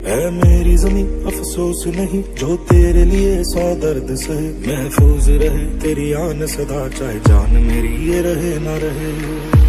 है मेरी जमीं अफसोस नहीं जो तेरे लिए 100 दर्द सहे। महफूज रहे तेरी आन सदा चाहे जान मेरी ये रहे ना रहे।